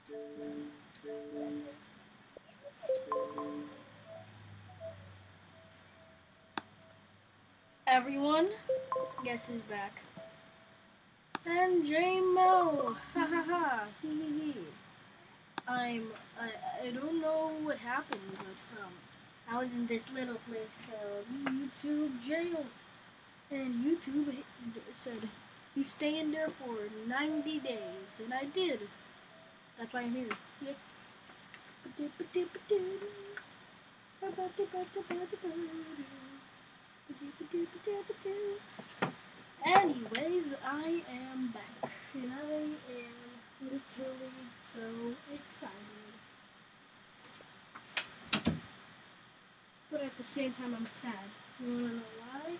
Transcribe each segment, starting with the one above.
Everyone, guess who's back? And J-Mo! Ha ha ha! Hee hee hee! I don't know what happened, but I was in this little place called YouTube jail, and YouTube said you stay in there for 90 days, and I did. That's why I'm here. Yeah. Anyways, I am back, and I am literally so excited. But at the same time, I'm sad. You wanna know why?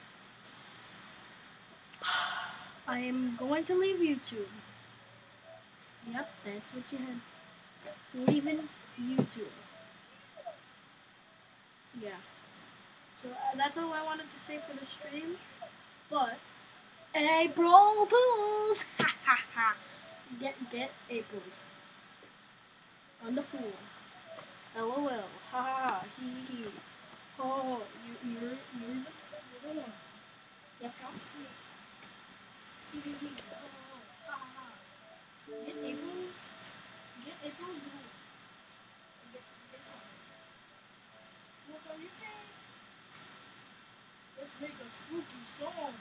I am going to leave YouTube. Yep, that's what you had. Leaving YouTube. Yeah. So that's all I wanted to say for the stream. But April Fools! Ha ha ha! Get April on the fool. LOL. Ha ha ha. Hee hee. Oh, you're the one. Yep. Hee hee hee. Oh, ha ha ha. Get April's. Get April. Get on. Look on your face. Let's make a spooky song.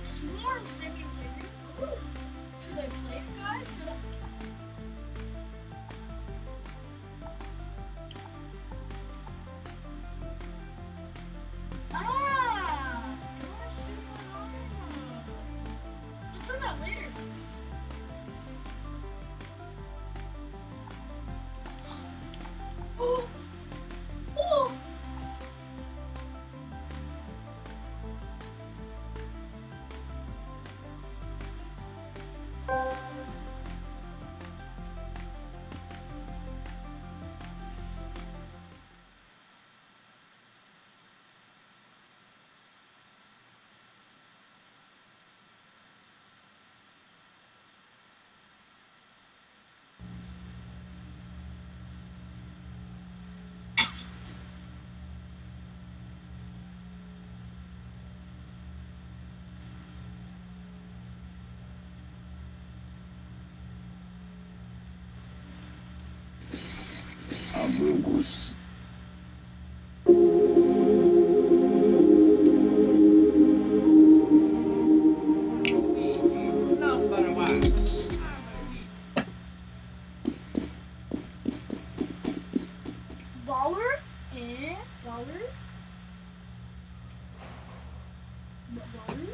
Pet Swarm Simulator. Ooh. Should I play it, guys? Should I? Ah! Let's learn that later. Oh! Oh! Amogus. Number one. Baller and baller. Baller.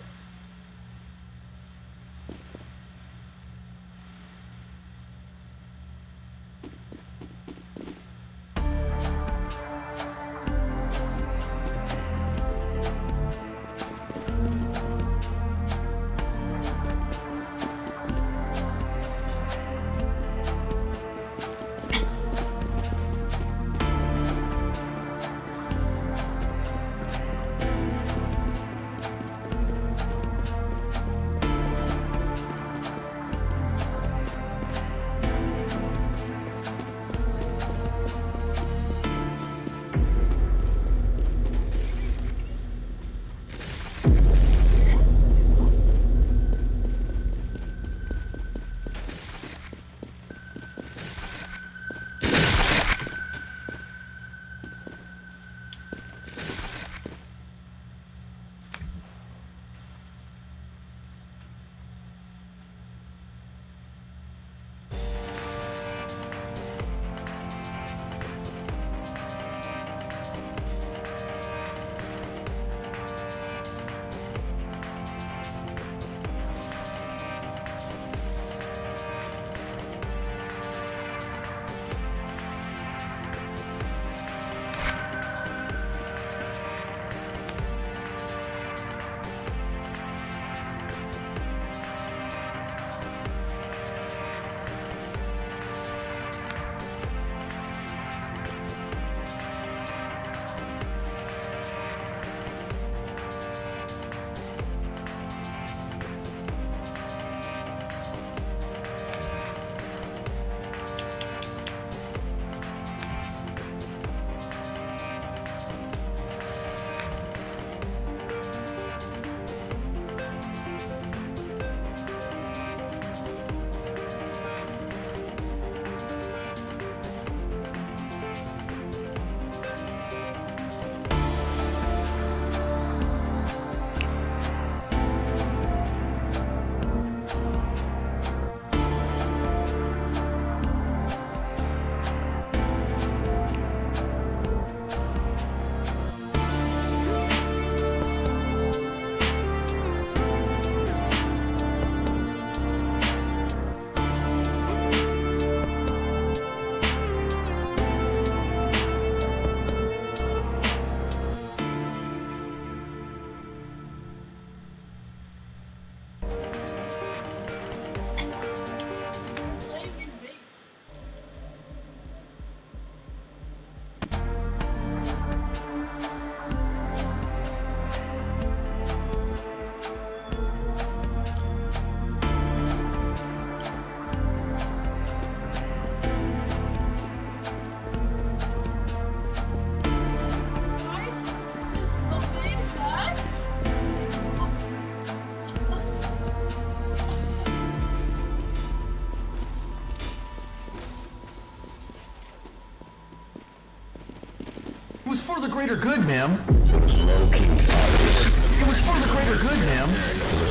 It was for the greater good, ma'am. Smoking. It was for the greater good, ma'am.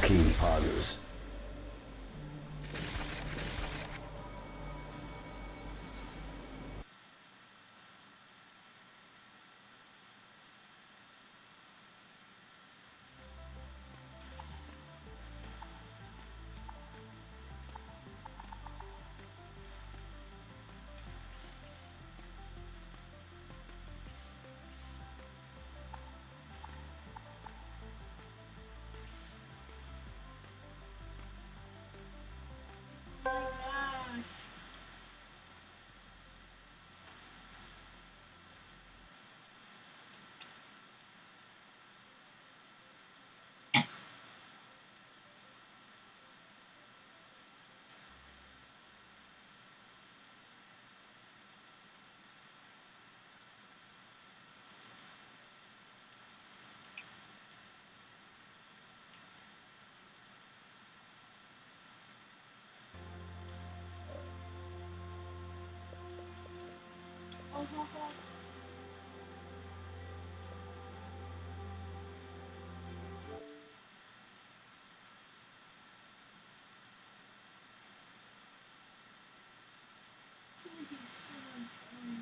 key pauses. Oh my gosh. Oh, oh, oh. He's so annoying.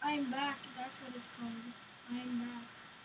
I'm back. That's what it's called. I'm back.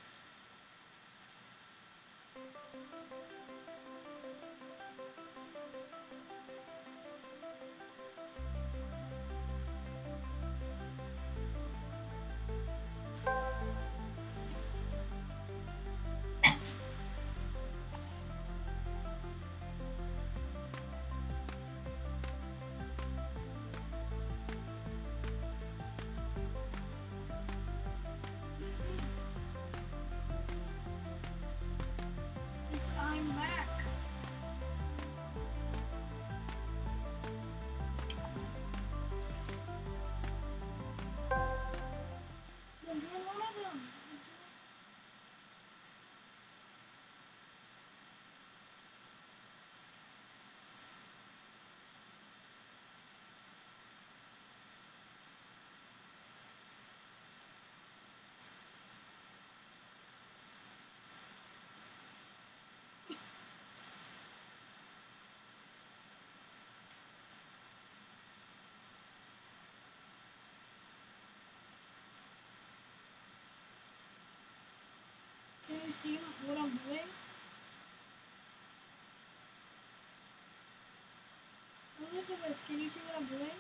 I'm back. I'm doing one of them. Can you see what I'm doing? Elizabeth, can you see what I'm doing?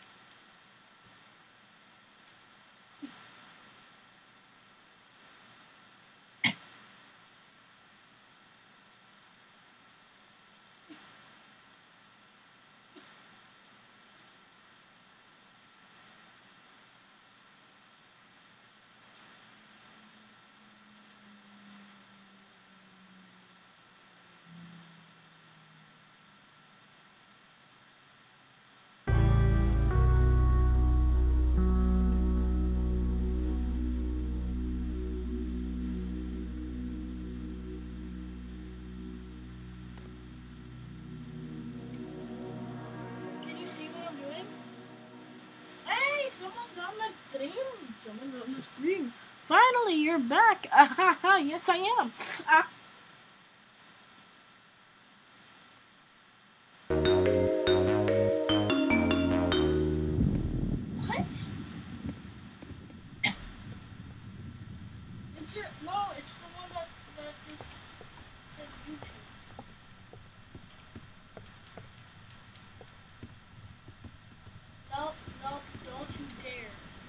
Can you see what I'm doing? Hey, someone's on the stream. Someone's on the stream. Finally, you're back. Yes, I am. What? No, it's the one that just says YouTube. Nope, don't you dare.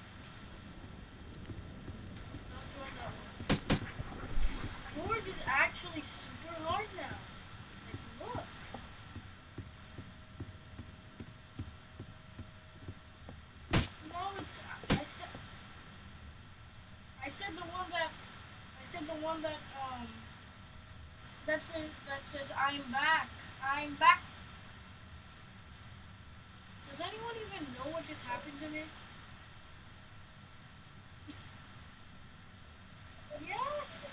Don't join that one. Yours is actually super hard now. Like, look. No, it's, I said the one that says I'm back. I'm back. Does anyone even know what just happened to me? Yes.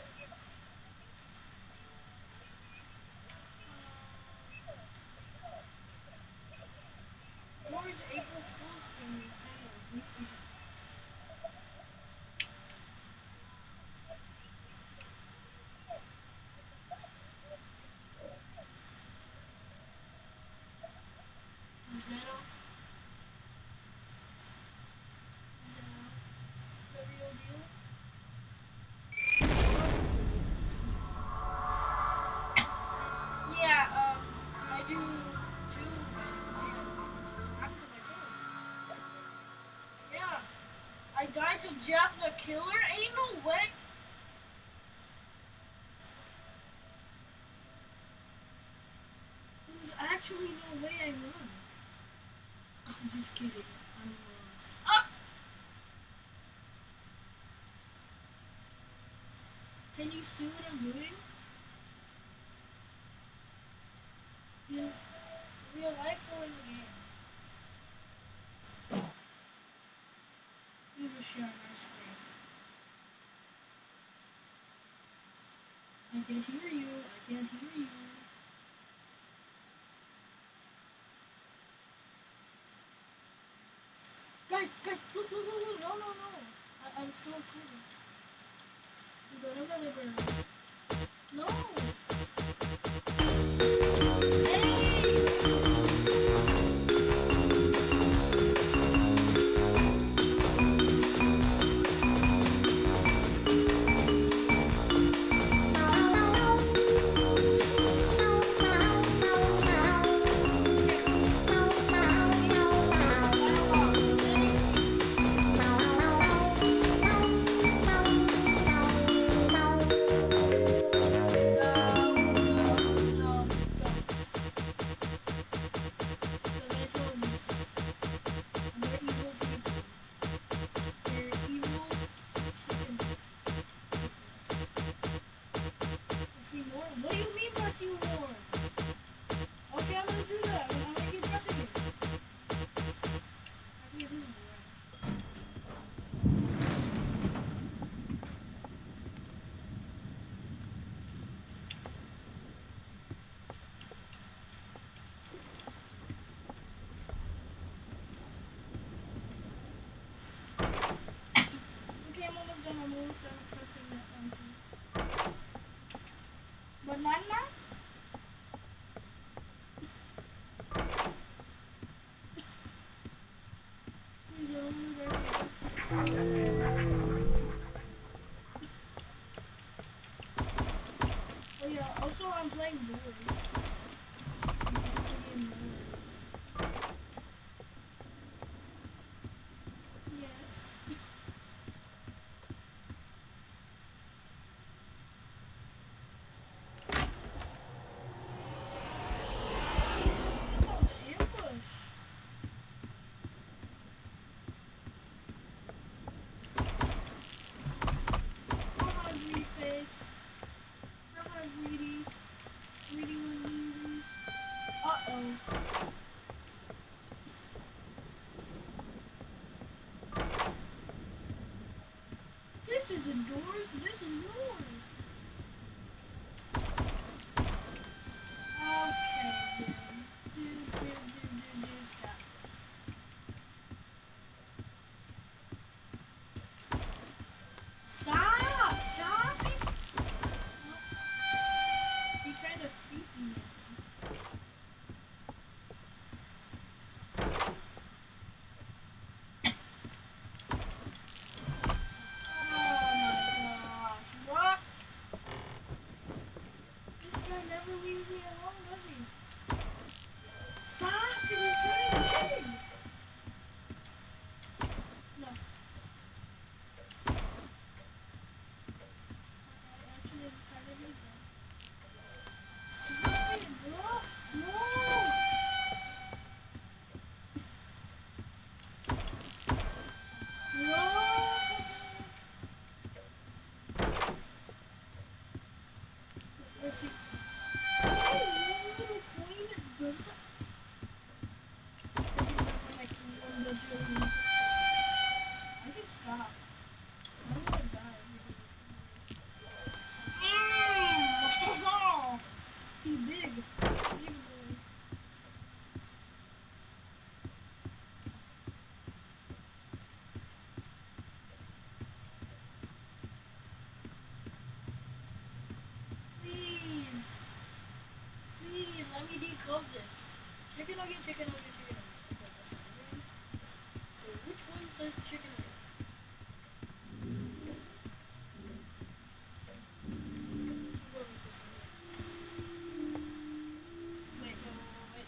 Or is April Fool's thing kind of goofy? Zero. The real deal. Yeah, I do too. Happened to myself. Yeah. I died to Jeff the Killer? Ain't no way. There's actually no way I won. I'm just kidding. I lost. Up! Can you see what I'm doing? In real life or in the game? Let me just share my screen. I can't hear you. I can't hear you. Guys, look, no. I'm so cool. You got over there. No. Hey. Oh yeah, also I'm playing Doors. I'm playing Doors. Yes. Oh, ambush. Come on, greedy face. Come on, greedy. Greedy one, greedy. Uh-oh. This isn't Doors, this is yours. Okay, then. Do, stop. Stop it! He kind of creepy me. Oh my gosh, what? This guy never leaves me alone, does he? Stop! It is really big! No. Actually, it's kind of big though. Stop it, bro! No! No! Let's see. Oh, little queen does that. I can stop. I'm gonna die. Oh, he's big. Big boy. Please. Please, let me decode this. Chicken nugget, chicken nugget, chicken nugget. Okay, that's what it is. So which one says chicken nugget? Wait, no, wait.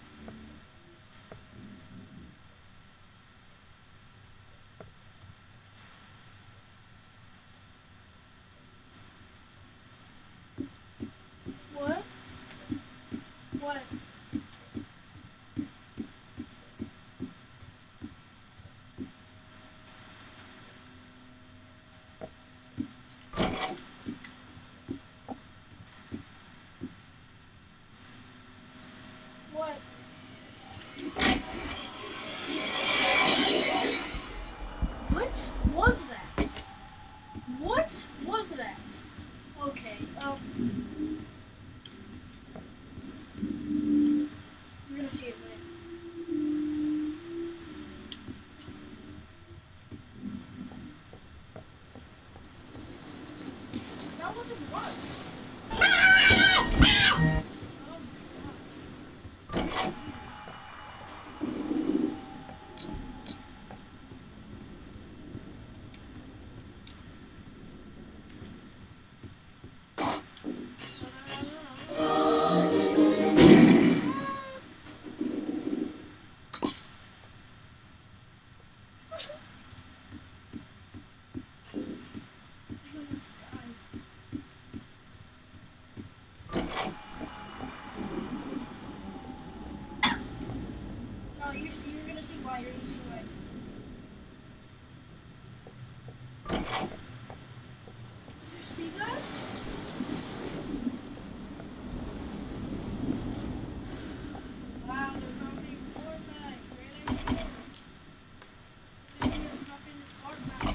What? What? What? What was that? What was that? Okay, we're gonna see it later. That wasn't rushed. Oh my god. No, you're gonna see why. You're gonna see why. Did you see that? Wow, they're copying Fortnite. Great idea. Great idea of copying Fortnite.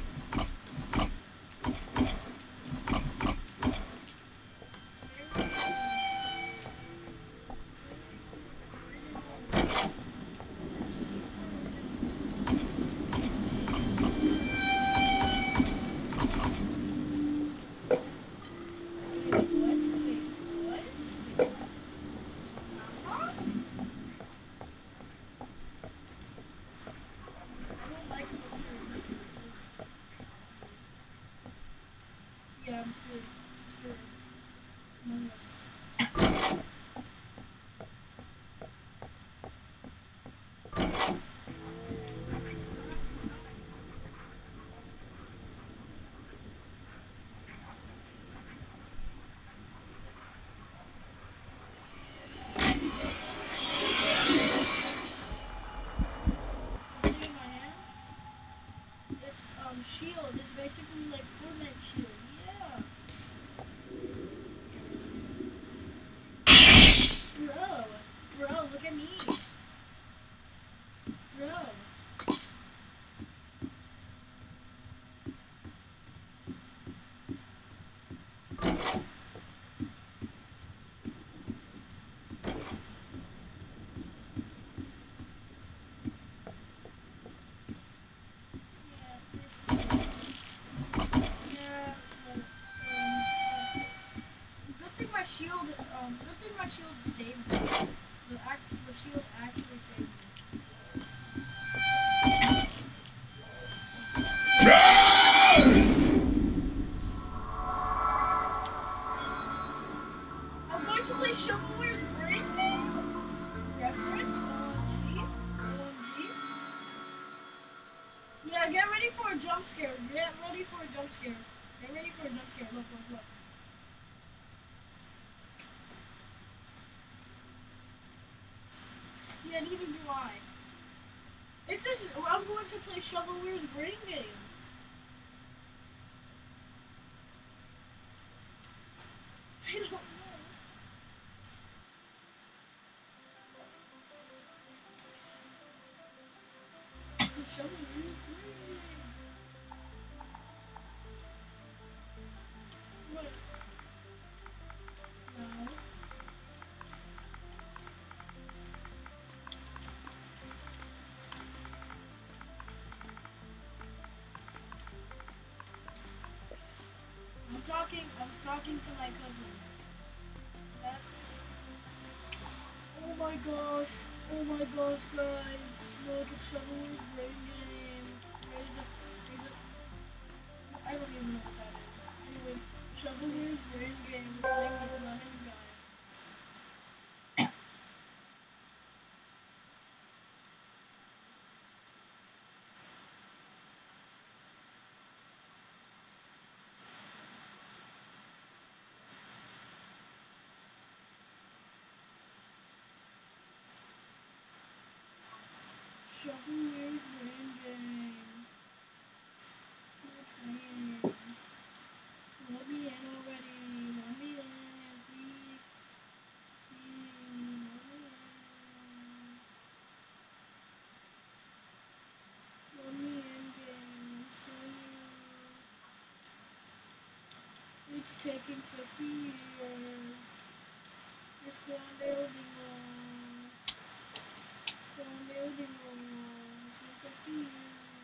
Let's do it. Let's do it. Among Us. What's in my hand? It's shield. It's basically like Fortnite shield. Yeah. Bro, look at me. Bro. Yeah, good thing my shield, good thing my shield saved me. The shield actually saved me. I'm going to play Shovelware's Brain Game. Reference, OMG. OMG. Yeah, get ready for a jump scare. Get ready for a jump scare. Get ready for a jump scare. Look, look, look. Yeah, neither do I. It says I'm going to play Shovelware's Brain Game. I don't know. Shovelware's Brain Game. What? No. I'm talking to my cousin. That's... Oh my gosh, guys. Look at Shovelware's Brain Game. I don't even know what that is. Anyway, Shovelware's Brain Game. We're playing with Lemon Guy. Shovelware's Brain Game. We're playing. Let me in already. Let me in. Please. Let me in, game. It's taking 50 years. Just go on building wall. Go on building wall. It's been 50 years.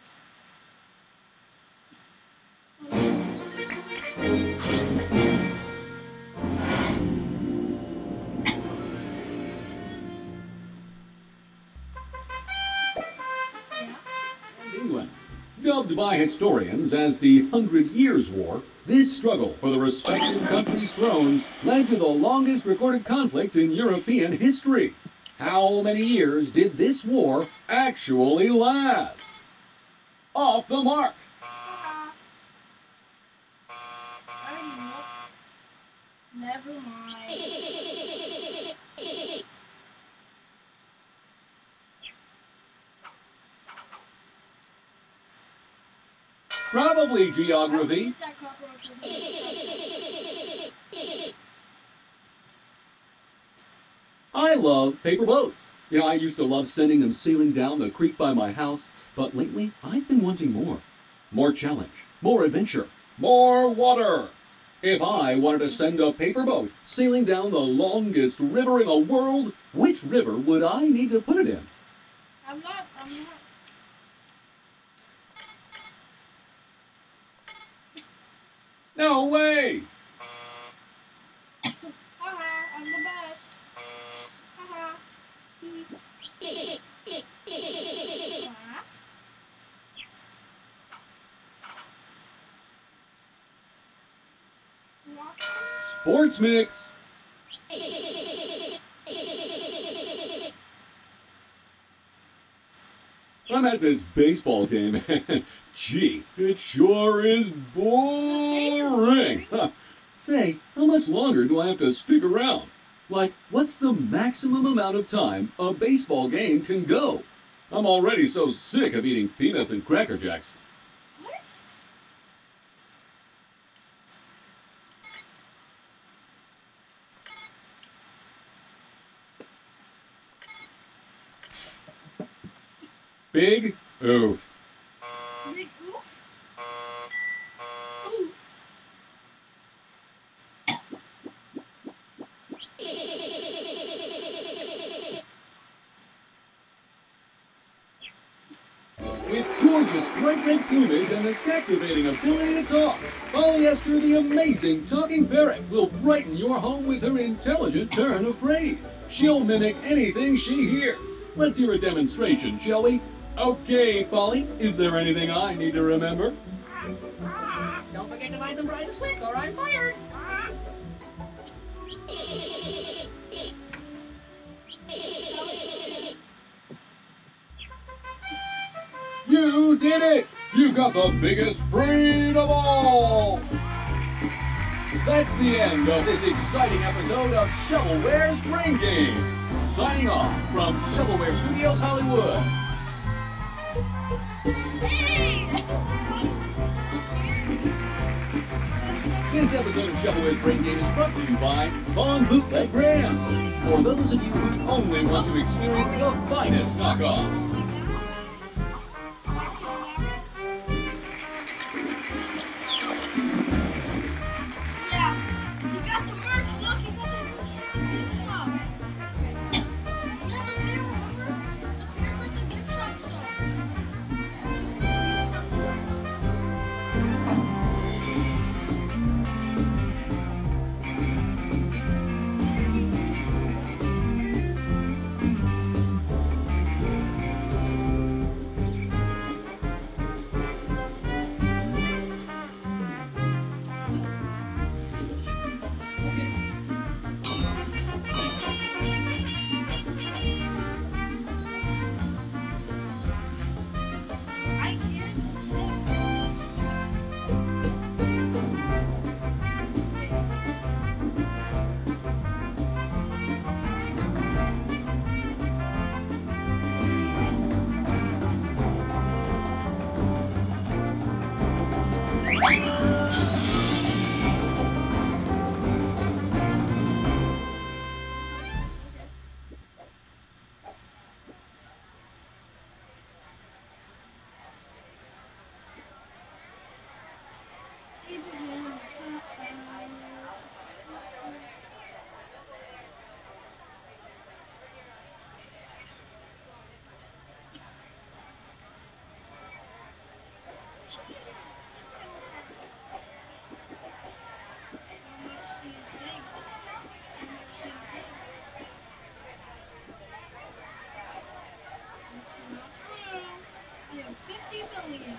England. Dubbed by historians as the Hundred Years' War, this struggle for the respective countries' thrones led to the longest recorded conflict in European history. How many years did this war actually last? Off the mark! I already know. Never mind. Probably I will geography. get that cockroach with me. I love paper boats. You know, I used to love sending them sailing down the creek by my house, but lately I've been wanting more. More challenge, more adventure, more water. If I wanted to send a paper boat sailing down the longest river in the world, which river would I need to put it in? I'm not. No way! Haha, I'm the best. Haha. What? Sports Mix. I'm at this baseball game. Gee, it sure is boring. Huh. Say, how much longer do I have to stick around? Like, what's the maximum amount of time a baseball game can go? I'm already so sick of eating peanuts and Cracker Jacks. What? Big oof. Big oof? Oof. With gorgeous bright red plumage and a captivating ability to talk, Polyester the amazing talking parrot will brighten your home with her intelligent turn of phrase. She'll mimic anything she hears. Let's hear a demonstration, shall we? Okay, Polly, is there anything I need to remember? Don't forget to find some prizes quick or I'm fired. You did it! You've got the biggest brain of all! That's the end of this exciting episode of Shovelware's Brain Game. Signing off from Shovelware Studios Hollywood. This episode of Shovelware's Brain Game is brought to you by Von Bootleg Brand. For those of you who only want to experience the finest knockoffs. Yeah, you got the merch. Look, you got the merch from the gift shop. Yeah, the beer, remember? The beer with the gift shop stuff. The gift shop stuff. I can't. You have 50 million.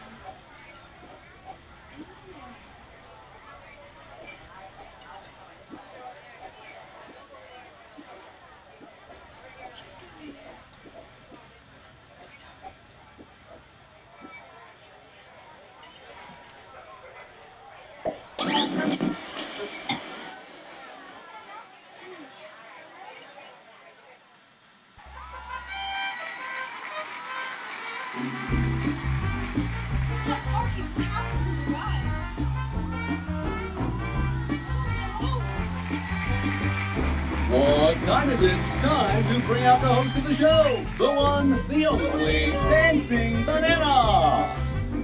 Stop talking. What happened to the ride? What time is it? Time to bring out the host of the show, the one, the only, Dancing Banana!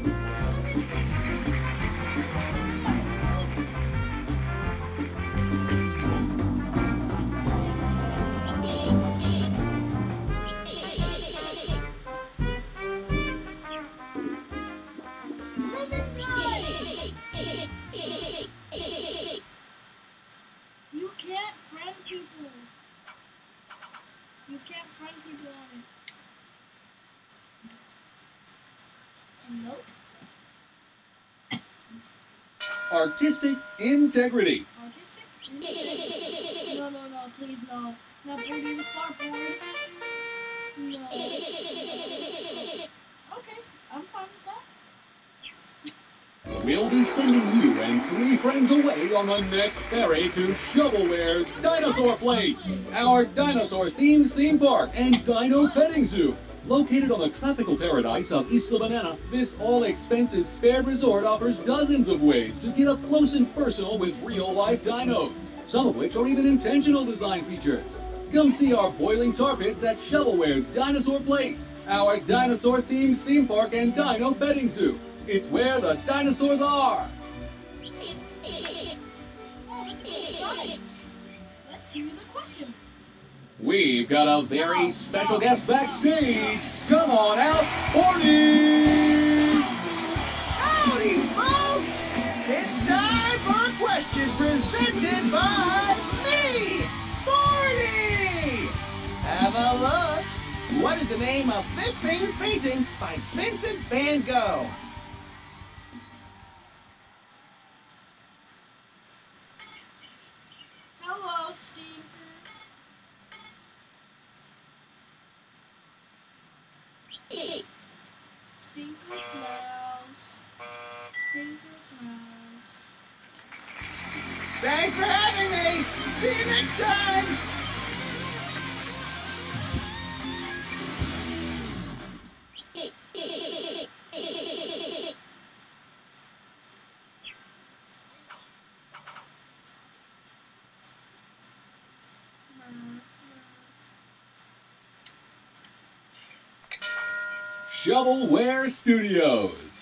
You can't friend people. You can't friend people on it. Nope. Artistic integrity. Autistic? No. Not Birdie the Fartboard. No. Okay, I'm fine with that. We'll be sending you and 3 friends away on the next ferry to Shovelware's Dinosaur Place, our dinosaur-themed theme park and dino petting zoo. Located on the tropical paradise of Isla Banana, this all-expenses-spared resort offers dozens of ways to get up close and personal with real-life dinos, some of which are even intentional design features. Come see our boiling tar pits at Shovelware's Dinosaur Place, our dinosaur-themed theme park and dino petting zoo. It's where the dinosaurs are! Oh, that's a good prize. Let's hear the question. We've got a very special guest backstage. Come on out, Barney! Howdy, folks! It's time for a question presented by me, Barney! Have a look. What is the name of this famous painting by Vincent van Gogh? Hello, Stinker. Stinker smells. Stinker smells. Thanks for having me! See you next time! Shovelware Studios.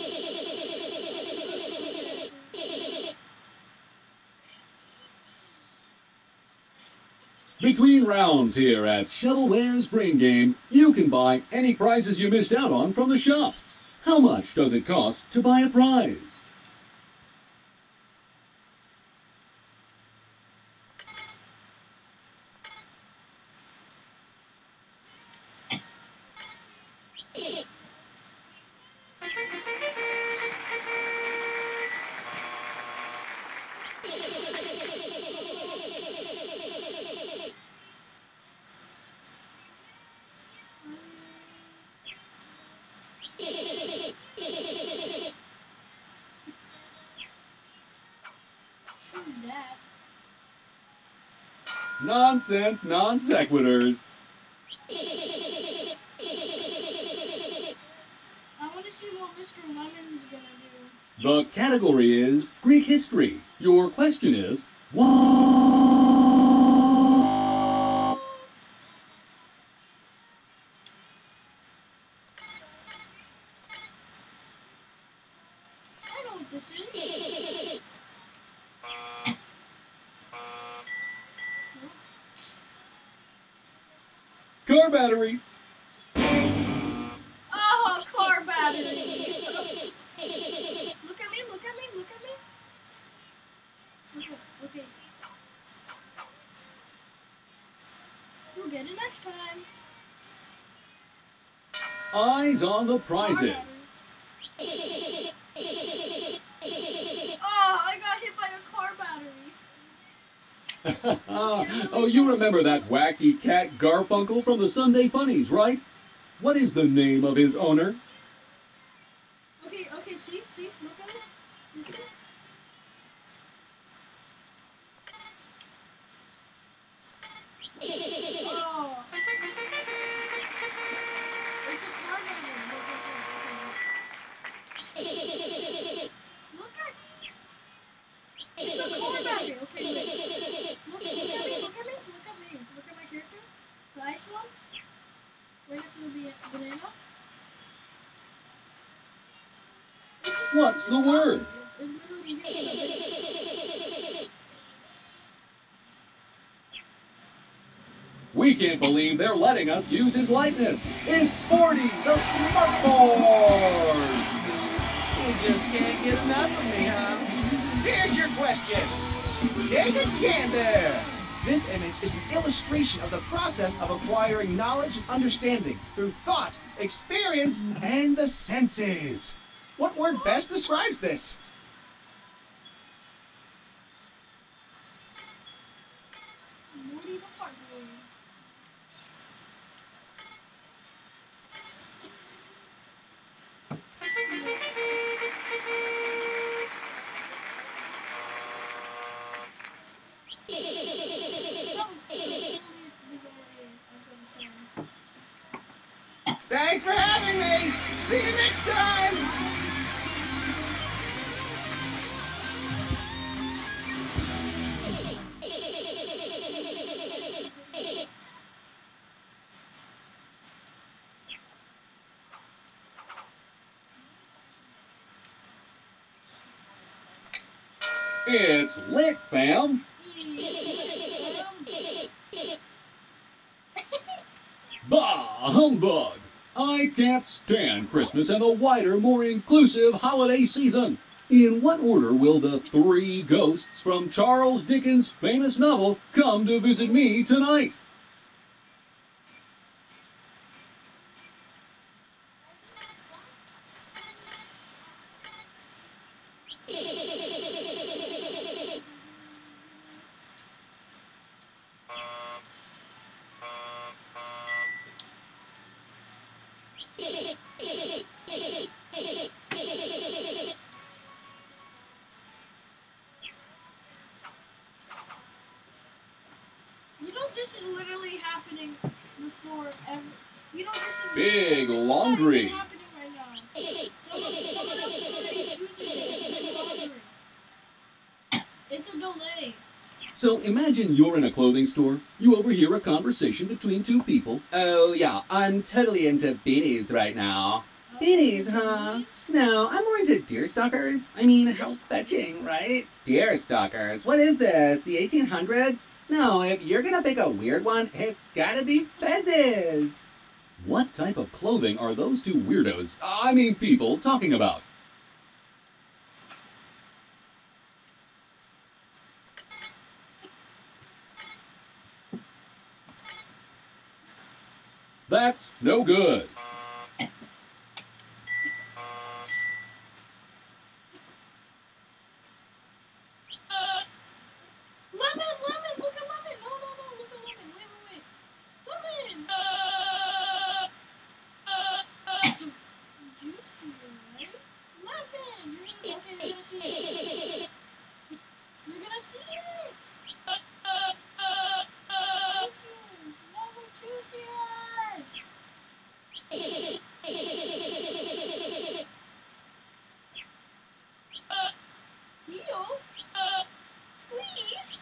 Between rounds here at Shovelware's Brain Game, you can buy any prizes you missed out on from the shop. How much does it cost to buy a prize? That. Nonsense, non sequiturs. I want to see what Mr. Lemon's gonna do. The category is Greek history. Your question is, what? I know what this is. Car battery. Oh, car battery. Look at me, look at me, look at me. Okay. You'll get it next time. Eyes on the prizes. Oh, I got hit by a car battery. Oh, you remember that wacky cat Garfunkel from the Sunday Funnies, right? What is the name of his owner? Okay, see, look at it. Look at it. Oh. It's a car battery. Look at it's a car battery. Okay, wait. Look at me. Look at my character. The ice one. Right next to the banana. What's the word? It literally hit me. We can't believe they're letting us use his likeness. It's Forty, the Smartboard! You just can't get enough of me, huh? Here's your question. Jacob Gander. This image is an illustration of the process of acquiring knowledge and understanding through thought, experience, and the senses. What word best describes this? Morty the Thanks for having me. See you next time. It's lit, fam. Bah, humbug! I can't stand Christmas and a wider, more inclusive holiday season. In what order will the three ghosts from Charles Dickens' famous novel come to visit me tonight? You know this is literally happening before every. You know this is Big this laundry. Is not even happening right now. Someone else is already choosing it. It's big laundry. It's a delay. So imagine you're in a clothing store. You overhear a conversation between two people. Oh, yeah, I'm totally into beanies right now. Beanies, huh? No, I'm more into deerstalkers. I mean, how fetching, right? Deerstalkers? What is this? The 1800s? No, if you're gonna pick a weird one, it's gotta be fezzes. What type of clothing are those two weirdos, I mean people, talking about? That's no good. Lemon, look at lemon. No, look at lemon. Wait. Lemon. Juicy, right? Lemon. You're gonna see it. You're gonna see it. Heel? Squeeze?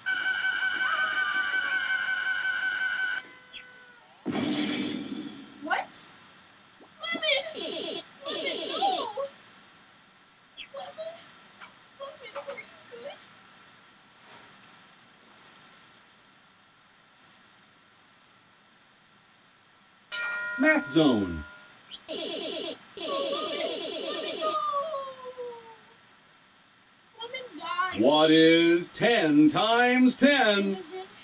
What? Lemon! Lemon, no! Lemon, are you good? Math Zone. What is 10 times 10?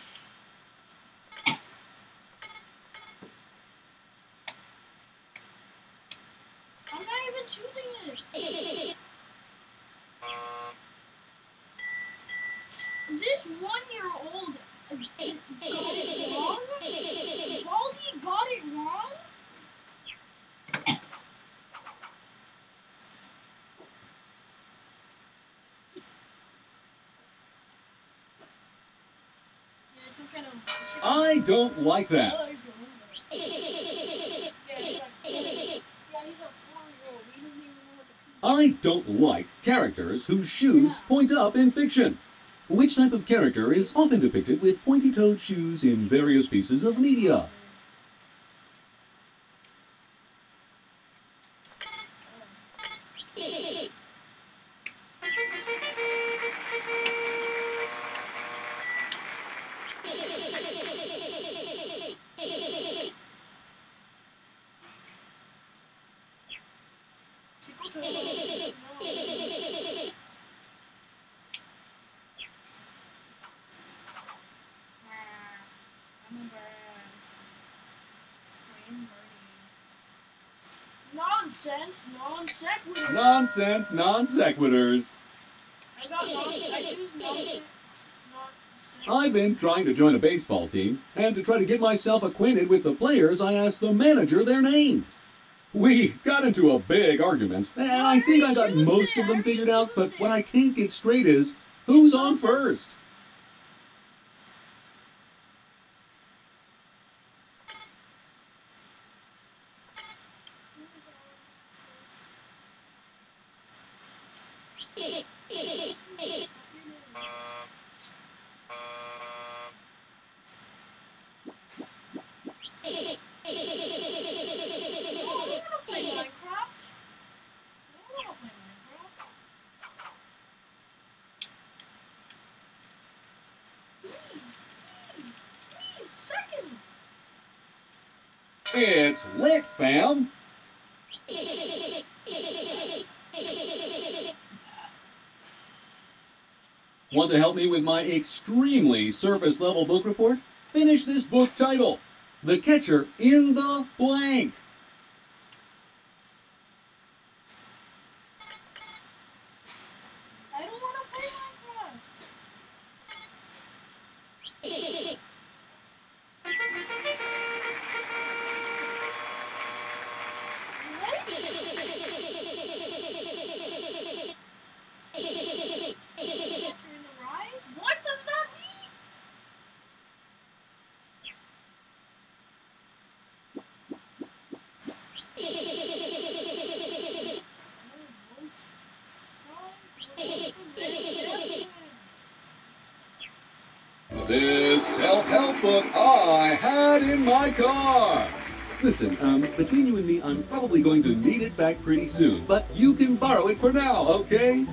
I'm not even choosing it. This 1-year-old got it wrong? Baldy got it wrong? I don't like that. I don't like characters whose shoes point up in fiction. Which type of character is often depicted with pointy-toed shoes in various pieces of media? Nonsense, non sequiturs. Nonsense, non sequiturs. I got nonsense. I choose nonsense. I've been trying to join a baseball team, and to try to get myself acquainted with the players, I asked the manager their names. We got into a big argument, and I think I got most of them figured out, but what I can't get straight is, who's on first? lit, fam. Want to help me with my extremely surface level book report? Finish this book title, The Catcher in the Blank. I don't want to play Minecraft. What does that mean? This self-help book I had in my car. Listen, between you and me, I'm probably going to need it back pretty soon, but you can borrow it for now, okay?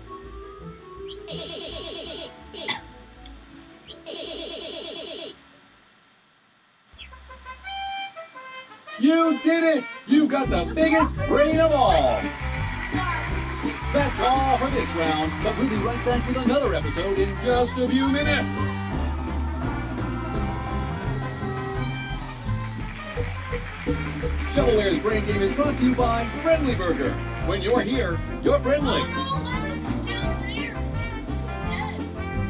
You did it! You got the biggest brain of all! That's all for this round, but we'll be right back with another episode in just a few minutes. Shovelware's Brain Game is brought to you by Friendly Burger. When you're here, you're friendly. Oh no, Lemon's still there. Lemon's still dead.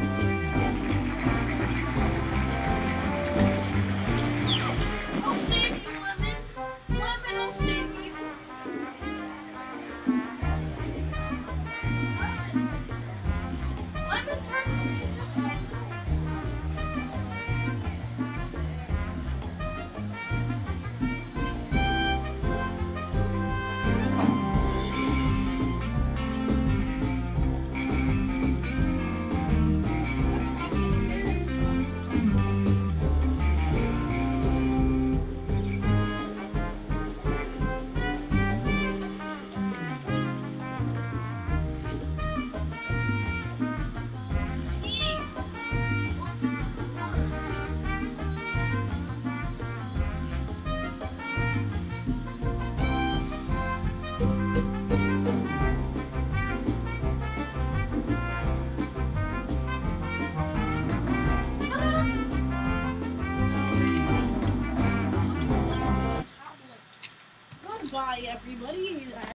I'll save you, Lemon. Lemon, I'll save you. Lemon turned into just like Goodbye, everybody.